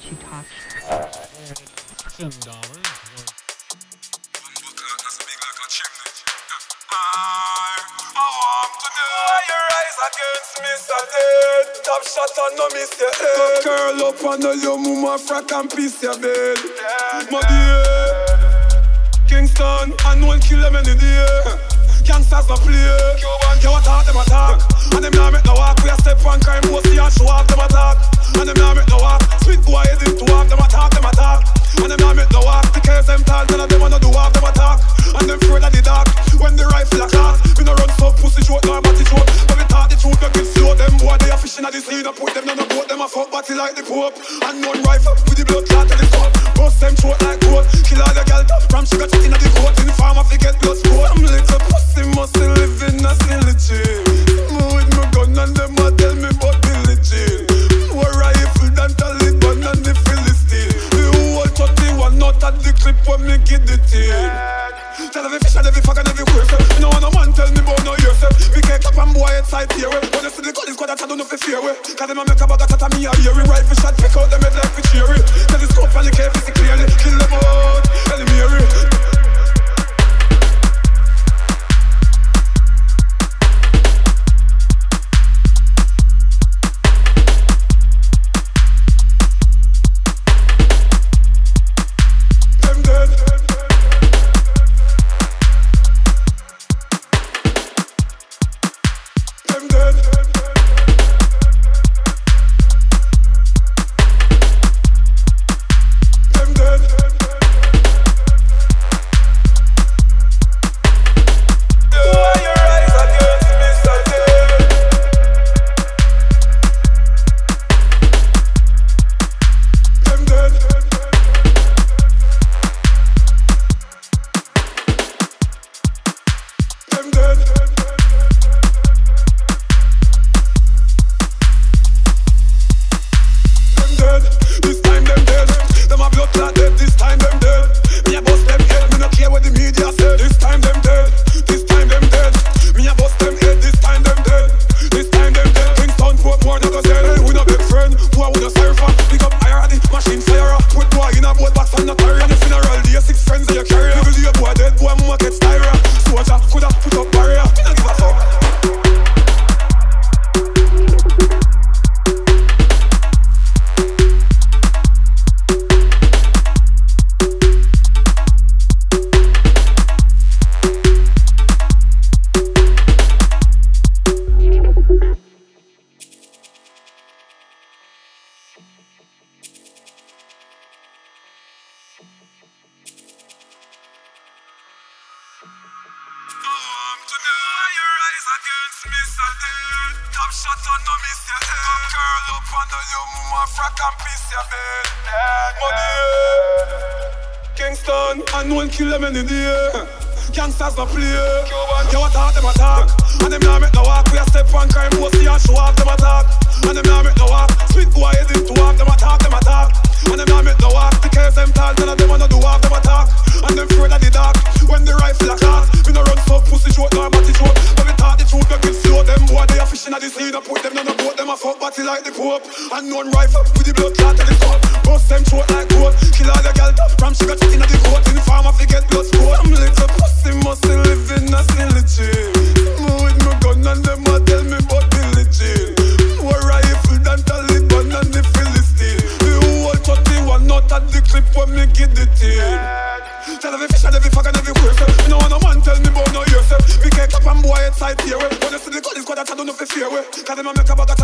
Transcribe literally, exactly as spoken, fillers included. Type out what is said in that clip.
she talks. Ten dollars. Top shot and no miss your head. Curl up and all your mama frack and piece your bed. Muddy Kingston and no one kill them any day. Gangsters no play. You a talk, them attack. And them now make no walk. We a step on crime, pussy and show off, them attack. And them now make no walk. Spit boy head into walk, them attack, them attack. And them now make no walk. The case them tall, tell them wanna do walk, them attack. And them afraid of the dark. When the rifle a clock, we no run so pussy short, no body short. But we talk the truth, we give slow. Them boy they a fishing at the sea. No put them on the boat, them a fuck body like the Pope. And one rifle with the blood clot at the top. Bust them short like goat. Kill all the girl top. From sugar chatting at the coat. In farm I forget blood sport. I'm little pussy must live in a sillage. Move with my gun and them a tell me about pillaging. More rifle than Taliban and the Philistine. The whole thirty-one not at the clip when me get the team. Tell every fish and every fuck and every person. You know no man tell me about no yourself. We can't clap and boy inside here. When you see the gun is got that I don't know if it's fear. Cause them a make a bag of tata me a hear it. Rifle shot pick out them head like we cheer it. Tell the scope and the K F C clearly. Kill them out, tell them hear it. Top shot on no miss your head. Curl up and all your mama frack and piece your bed. Money Kingston and no one kill them any day. Gangsters no play. You a talk, them attack. And them now make no walk. We a step on crime, pussy and show off, them attack. And them now make no walk. Spit boy head into walk, them attack, them attack. And them now make no walk. The case them tall, tell them wanna do walk, them attack. And them afraid of the dark. When the rifle a clock, we no run so pussy short, no body short. But we talk the truth, we give slow. Them boy they a fishing at the sea. No put them on the boat, them a fuck body like the Pope. And one rifle with the blood clot at the top. Bust them short like goat. Kill all the girl top. From sugar chatting at the coat. In farm I forget blood sport. I'm little pussy must live in a sillage. Move with my gun and them a tell me about pillaging. More rifle than Taliban and the Philistine. The whole thirty-one not at the clip when me get the team. Tell every fish and every fuck and every person. You know no man tell me about no yourself. We can't clap and boy inside here. When you see the gun is got that I don't know if it's fear. Cause them a make a bag of